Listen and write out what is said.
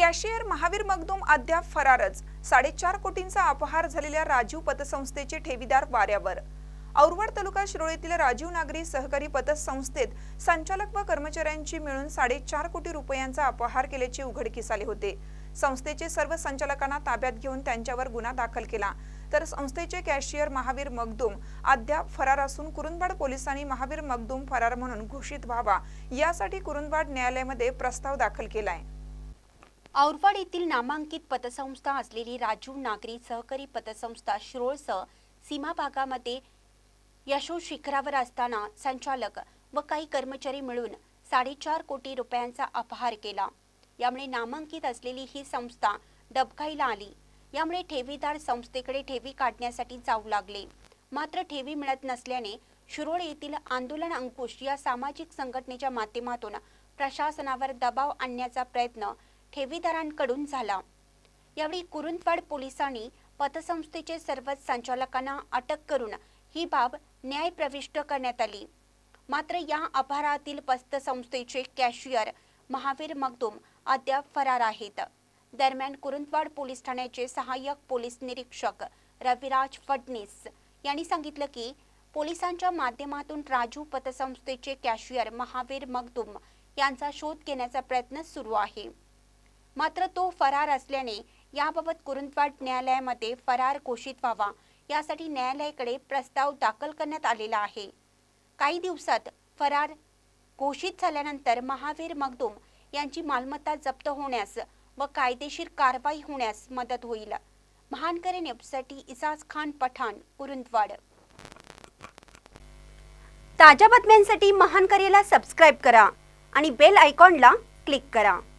Cashier Mahavir Magdum अद्याप फरारच। 4.5 कोटींचा अपहार झालेल्या राजीव पतसंस्थेचे ठेवीदार वाऱ्यावर। औरवाड तालुका शिरोळीतील राजीव नागरी सहकारी पतसंस्थेत संचालक व कर्मचाऱ्यांची मिळून 4.5 कोटी रुपयांचा अपहार केल्याचे उघडकीस आले होते। संस्थेचे सर्व संचालकांना ताब्यात घेऊन त्यांच्यावर गुन्हा दाखल केला, तर संस्थेचे कॅशियर महावीर मगदूम अद्याप फरार असून कुरुंदवाड पोलिसांनी महावीर मगदूम फरार म्हणून घोषित व्हावा यासाठी कुरुंदवाड न्यायालयामध्ये प्रस्ताव दाखल केलाय। औरवाड येथील नामांकित पतसंस्था असलेली राजीव नागरी सहकारी पतसंस्था शिरोळसह सीमा भागामध्ये यशोशिखरावर असताना संचालक व काही कर्मचारी मिळून 4.5 कोटी रुपयांचा अपहार केला। यामुळे नामांकित असलेली ही संस्था डबघाईला आली। यामुळे ठेवीदार संस्थेकडे ठेवी काढण्यासाठी जाऊ लागले, मात्र ठेवी मिळत नसल्याने शिरोळ येथील आंदोलन अंकुश या सामाजिक संघटनेच्या माध्यमातून प्रशासनावर दबाव आणण्याचा प्रयत्न ठेवीदारांकडून झाला। यावेळी कुरुंदवाड पोलिसांनी पतसंस्थेचे सर्वच संचालकांना अटक करून ही बाब न्यायप्रविष्ट करण्यात आली। मात्र या अपहारातील पतसंस्थेचे कॅशियर महावीर मगदूम अद्याप फरार आहेत। दरम्यान कुरुंदवाड पोलीस ठाण्याचे सहाय्यक पोलीस निरीक्षक रविराज फडणीस यांनी सांगितलं की पोलिसांच्या माध्यमातून राजीव पतसंस्थेचे कॅशियर महावीर मगदूम यांचा शोध घेण्याचा प्रयत्न सुरू आहे, मात्र तो फरार असल्याने याबाबत कुरुंदवाड न्यायालयामध्ये फरार घोषित व्हावा यासाठी न्यायालयाकडे प्रस्ताव दाखल करण्यात आलेला आहे। काही दिवसात फरार घोषित झाल्यानंतर महावीर मगदूम यांची मालमत्ता जप्त होण्यास व कायदेशीर कारवाई होण्यास मदत होईल। महानकरी न्यूजसाठी इसाज खान पठाण, कुरुंदवाड। ताज्या बातम्यांसाठी महानकरीला सबस्क्राइब करा आणि बेल आयकॉनला क्लिक करा।